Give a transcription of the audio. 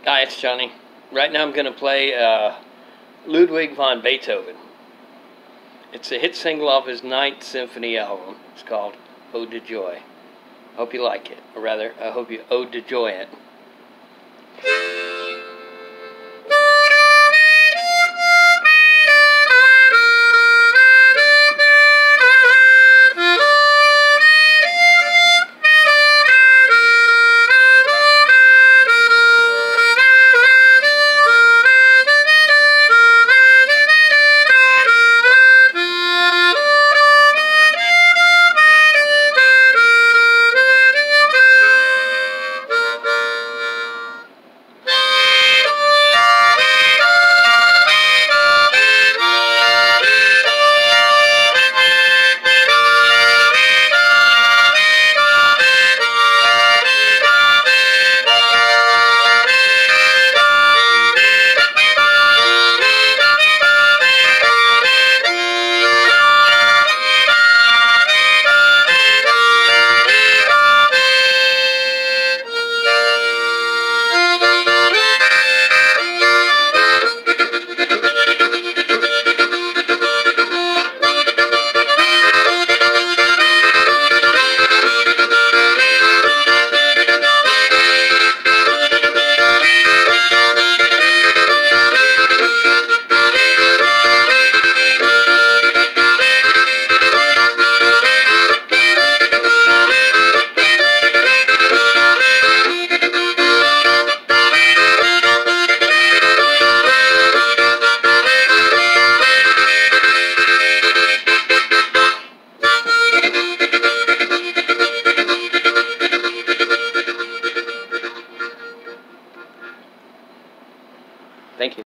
Hi, it's Johnny. Right now I'm going to play Ludwig von Beethoven. It's a hit single off his 9th Symphony album. It's called Ode to Joy. Hope you like it. Or rather, I hope you ode to joy it. Thank you.